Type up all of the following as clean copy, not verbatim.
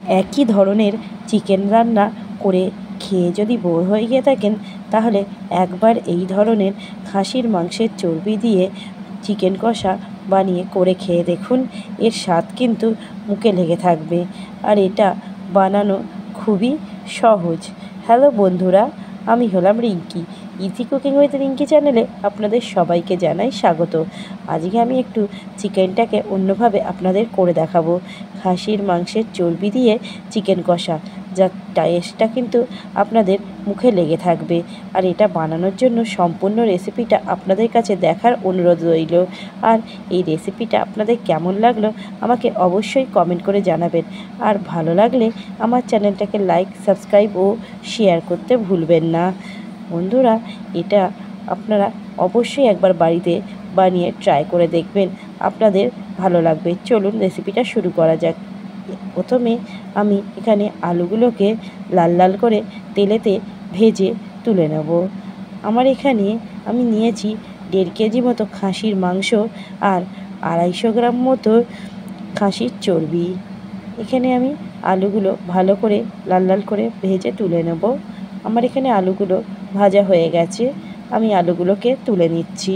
একই ধরনের চিকেন রান্না করে খেয়ে যদি বোর হয়ে গিয়ে থাকেন, তাহলে একবার এই ধরনের খাসির মাংসের চর্বি দিয়ে চিকেন কষা বানিয়ে করে খেয়ে দেখুন। এর স্বাদ কিন্তু মুখে লেগে থাকবে, আর এটা বানানো খুবই সহজ। হ্যালো বন্ধুরা, আমি হলাম Rinki. Easy cooking with Rinki চ্যানেলে আপনাদের সবাইকে জানাই স্বাগত। আজকে আমি একটু চিকেনটাকে অন্যভাবে আপনাদের করে দেখাবো। খাসির মাংসের চর্বি দিয়ে চিকেন কষা, যার টেস্টটা কিন্তু আপনাদের মুখে লেগে থাকবে। আর এটা বানানোর জন্য সম্পূর্ণ রেসিপিটা আপনাদের কাছে দেখার অনুরোধ রইল। আর এই রেসিপিটা আপনাদের কেমন লাগলো আমাকে অবশ্যই কমেন্ট করে জানাবেন। আর ভালো লাগলে আমার চ্যানেলটাকে লাইক, সাবস্ক্রাইব ও শেয়ার করতে ভুলবেন না। বন্ধুরা, এটা আপনারা অবশ্যই একবার বাড়িতে বানিয়ে ট্রাই করে দেখবেন, আপনাদের ভালো লাগবে। চলুন রেসিপিটা শুরু করা যাক। প্রথমে আমি এখানে আলুগুলোকে লাল লাল করে তেলেতে ভেজে তুলে নেব। আমার এখানে আমি নিয়েছি 1.5 কেজি মতো খাসির মাংস আর 250 গ্রাম মতো খাসির চর্বি। এখানে আমি আলুগুলো ভালো করে লাল লাল করে ভেজে তুলে নেব। আমার এখানে আলুগুলো ভাজা হয়ে গেছে, আমি আলুগুলোকে তুলে নিচ্ছি।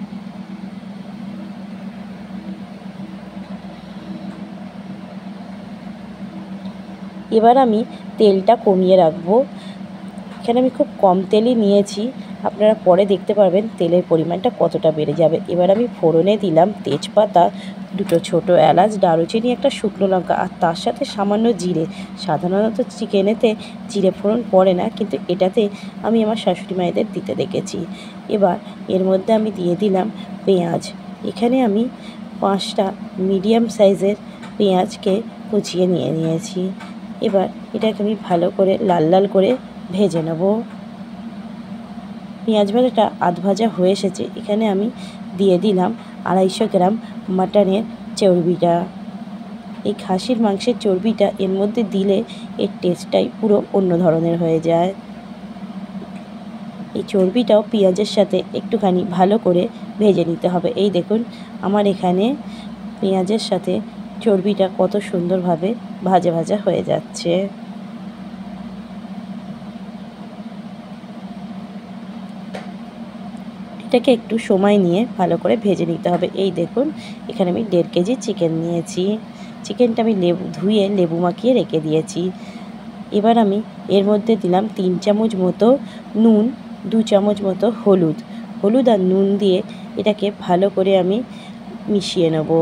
এবার আমি তেলটা কমিয়ে রাখবো। এখানে আমি খুব কম তেলই নিয়েছি, আপনারা পরে দেখতে পারবেন তেলের পরিমাণটা কতটা বেড়ে যাবে। এবার আমি ফোড়নে দিলাম তেজপাতা, 2টো ছোটো এলাচ, দারুচিনি, একটা শুকনো লঙ্কা, আর তার সাথে সামান্য জিরে। সাধারণত চিকেনেতে জিরে ফোড়ন পড়ে না, কিন্তু এটাতে আমি আমার শাশুড়ি মায়েদের দিতে দেখেছি। এবার এর মধ্যে আমি দিয়ে দিলাম পেঁয়াজ। এখানে আমি 5টা মিডিয়াম সাইজের পেঁয়াজকে কুচিয়ে নিয়েছি। এবার এটাকে আমি ভালো করে লাল লাল করে ভেজে নেব। পেঁয়াজ ভাজাটা আধ ভাজা হয়ে এসেছে। এখানে আমি দিয়ে দিলাম 250 গ্রাম মাটনের চর্বিটা। এই খাসির মাংসের চর্বিটা এর মধ্যে দিলে এর টেস্টটাই পুরো অন্য ধরনের হয়ে যায়। এই চর্বিটাও পেঁয়াজের সাথে একটুখানি ভালো করে ভেজে নিতে হবে। এই দেখুন আমার এখানে পেঁয়াজের সাথে চর্বিটা কত সুন্দরভাবে ভাজা ভাজা হয়ে যাচ্ছে। এটাকে একটু সময় নিয়ে ভালো করে ভেজে নিতে হবে। এই দেখুন এখানে আমি 1.5 কেজি চিকেন নিয়েছি। চিকেনটা আমি ধুয়ে লেবু মাখিয়ে রেখে দিয়েছি। এবার আমি এর মধ্যে দিলাম 3 চামচ মতো নুন, 2 চামচ মতো হলুদ আর নুন দিয়ে এটাকে ভালো করে আমি মিশিয়ে নেব।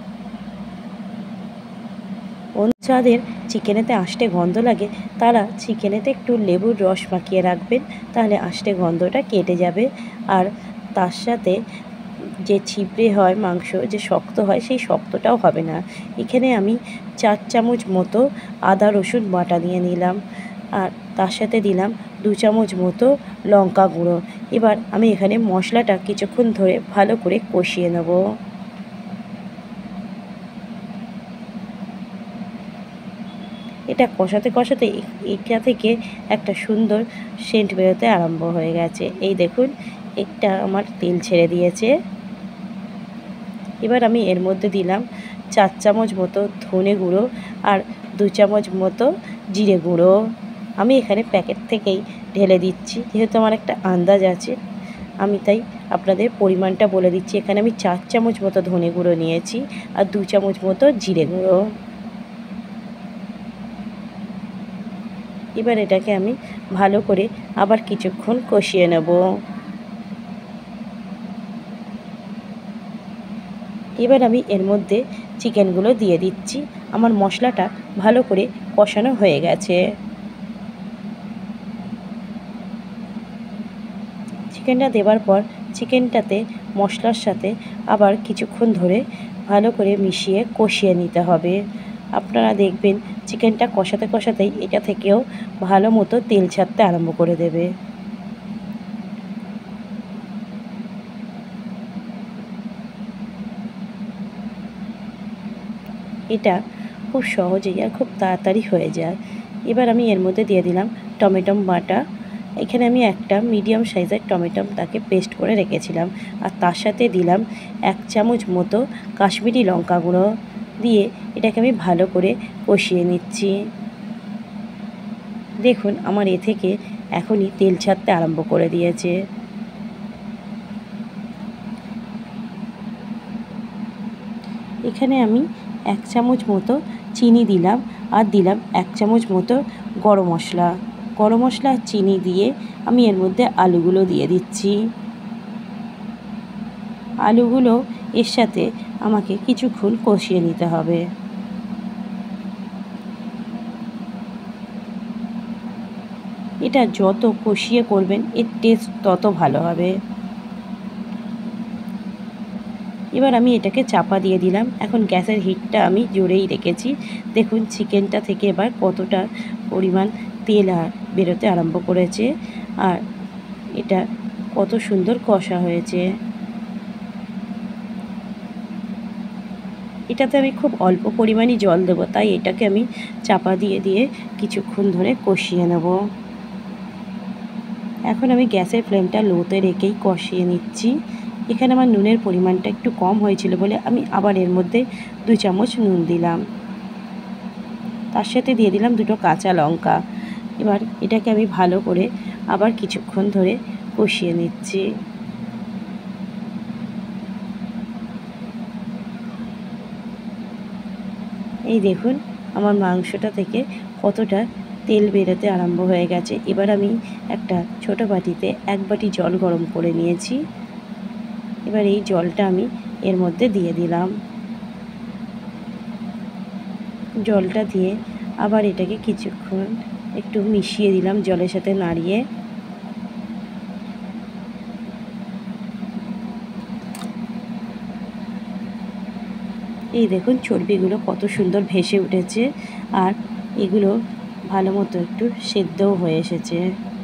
যাদের চিকেনেতে আষ্টে গন্ধ লাগে তারা চিকেনেতে একটু লেবুর রস মাখিয়ে রাখবেন, তাহলে আষ্টে গন্ধটা কেটে যাবে। আর তার সাথে যে ছিবড়ে হয় মাংস, যে শক্ত হয়, সেই শক্তটাও হবে না। এখানে আমি 4 চামচ মতো আদা রসুন বাটা নিয়ে নিলাম, আর তার সাথে দিলাম 2 চামচ মতো লঙ্কা গুঁড়ো। এবার আমি এখানে মশলাটা কিছুক্ষণ ধরে ভালো করে কষিয়ে নেব। এটা কষাতে কষাতে এটা থেকে একটা সুন্দর সেন্ট বেরোতে আরম্ভ হয়ে গেছে। এই দেখুন একটা আমার তেল ছেড়ে দিয়েছে। এবার আমি এর মধ্যে দিলাম 4 চামচ মতো ধনে গুঁড়ো আর 2 চামচ মতো জিরে গুঁড়ো। আমি এখানে প্যাকেট থেকেই ঢেলে দিচ্ছি, যেহেতু আমার একটা আন্দাজ আছে, আমি তাই আপনাদের পরিমাণটা বলে দিচ্ছি। এখানে আমি 4 চামচ মতো ধনে গুঁড়ো নিয়েছি আর 2 চামচ মতো জিরে গুঁড়ো। এবার এটাকে আমি ভালো করে আবার কিছুক্ষণ কষিয়ে নেব। এবার আমি এর মধ্যে চিকেনগুলো দিয়ে দিচ্ছি। আমার মশলাটা ভালো করে কষানো হয়ে গেছে। চিকেনটা দেওয়ার পর চিকেনটাতে মশলার সাথে আবার কিছুক্ষণ ধরে ভালো করে মিশিয়ে কষিয়ে নিতে হবে। আপনারা দেখবেন চিকেনটা কষাতে কষাতেই এটা থেকেও ভালো মতো তেল ছাড়তে আরম্ভ করে দেবে। এটা খুব সহজেই আর খুব তাড়াতাড়ি হয়ে যায়। এবার আমি এর মধ্যে দিয়ে দিলাম টমেটো বাটা। এখানে আমি একটা মিডিয়াম সাইজের টমেটো তাকে পেস্ট করে রেখেছিলাম, আর তার সাথে দিলাম 1 চামচ মতো কাশ্মীরি লঙ্কা গুঁড়ো দিয়ে এটাকে আমি ভালো করে কষিয়ে নিচ্ছি। দেখুন আমার এ থেকে এখনই তেল ছাড়তে আরম্ভ করে দিয়েছে। এখানে আমি 1 চামচ মতো চিনি দিলাম আর দিলাম 1 চামচ মতো গরম মশলা। গরম মশলা আর চিনি দিয়ে আমি এর মধ্যে আলুগুলো দিয়ে দিচ্ছি। আলুগুলো এর সাথে আমাকে কিছুক্ষণ কষিয়ে নিতে হবে। এটা যত কষিয়ে করবেন এর টেস্ট তত ভালো হবে। এবার আমি এটাকে চাপা দিয়ে দিলাম। এখন গ্যাসের হিটটা আমি জোরেই রেখেছি। দেখুন চিকেনটা থেকে এবার কতটা পরিমাণ তেল বেরোতে আরম্ভ করেছে আর এটা কত সুন্দর কষা হয়েছে। এটাতে আমি খুব অল্প পরিমাণই জল দেবো, তাই এটাকে আমি চাপা দিয়ে দিয়ে কিছুক্ষণ ধরে কষিয়ে নেব। এখন আমি গ্যাসের ফ্লেমটা লোতে রেখেই কষিয়ে নিচ্ছি। এখানে আমার নুনের পরিমাণটা একটু কম হয়েছিল বলে আমি আবার এর মধ্যে 2 চামচ নুন দিলাম। তার সাথে দিয়ে দিলাম 2টো কাঁচা লঙ্কা। এবার এটাকে আমি ভালো করে আবার কিছুক্ষণ ধরে কষিয়ে নিচ্ছি। এই দেখুন আমার মাংসটা থেকে কতটা তেল বেরোতে আরম্ভ হয়ে গেছে। এবার আমি একটা ছোটো বাটিতে 1 বাটি জল গরম করে নিয়েছি। এবার এই জলটা আমি এর মধ্যে দিয়ে দিলাম। জলটা দিয়ে আবার এটাকে কিছুক্ষণ একটু মিশিয়ে দিলাম জলের সাথে নাড়িয়ে। এই দেখুন চর্বিগুলো কত সুন্দর ভেসে উঠেছে আর এগুলো ভালো মতো একটু সেদ্ধও হয়ে এসেছে।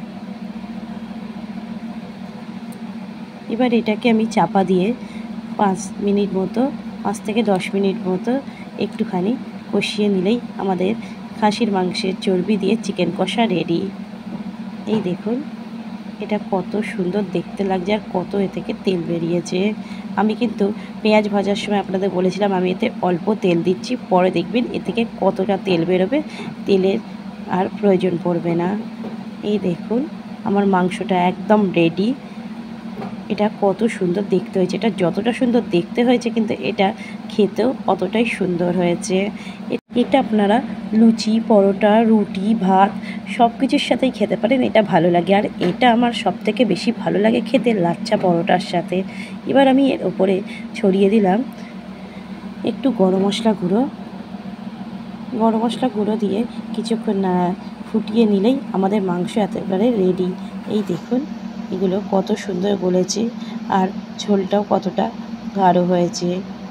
এবার এটাকে আমি চাপা দিয়ে 5 মিনিট মতো 5 থেকে 10 মিনিট মতো একটুখানি কষিয়ে নিলেই আমাদের খাসির মাংসের চর্বি দিয়ে চিকেন কষা রেডি। এই দেখুন এটা কত সুন্দর দেখতে লাগছে আর কত এ থেকে তেল বেরিয়েছে। আমি কিন্তু পেঁয়াজ ভাজার সময় আপনাদের বলেছিলাম আমি এতে অল্প তেল দিচ্ছি, পরে দেখবেন এ থেকে কতটা তেল বেরোবে, তেলের আর প্রয়োজন পড়বে না। এই দেখুন আমার মাংসটা একদম রেডি। এটা কত সুন্দর দেখতে হয়েছে। এটা যতটা সুন্দর দেখতে হয়েছে কিন্তু এটা খেতেও অতটাই সুন্দর হয়েছে। এটা আপনারা লুচি, পরোটা, রুটি, ভাত সব কিছুর সাথেই খেতে পারেন। এটা ভালো লাগে আর এটা আমার সবথেকে বেশি ভালো লাগে খেতে লাচ্ছা পরোটার সাথে। এবার আমি এর ওপরে ছড়িয়ে দিলাম একটু গরম মশলা গুঁড়ো। গরম মশলা গুঁড়ো দিয়ে কিছুক্ষণ ফুটিয়ে নিলেই আমাদের মাংস একেবারে রেডি। এই দেখুন এগুলো কত সুন্দর গলেছে আর ঝোলটাও কতটা গাঢ় হয়েছে।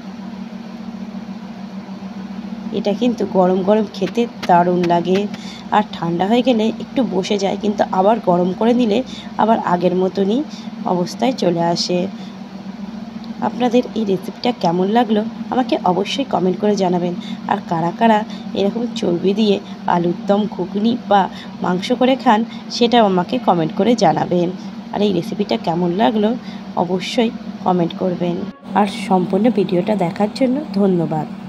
এটা কিন্তু গরম গরম খেতে দারুণ লাগে আর ঠান্ডা হয়ে গেলে একটু বসে যায়, কিন্তু আবার গরম করে নিলে আবার আগের মতনই অবস্থায় চলে আসে। আপনাদের এই রেসিপিটা কেমন লাগলো আমাকে অবশ্যই কমেন্ট করে জানাবেন। আর কারা কারা এরকম চর্বি দিয়ে আলুর দম, ঘুগনি বা মাংস করে খান সেটাও আমাকে কমেন্ট করে জানাবেন। আর এই রেসিপিটা কেমন লাগলো অবশ্যই কমেন্ট করবেন। আর সম্পূর্ণ ভিডিওটা দেখার জন্য ধন্যবাদ।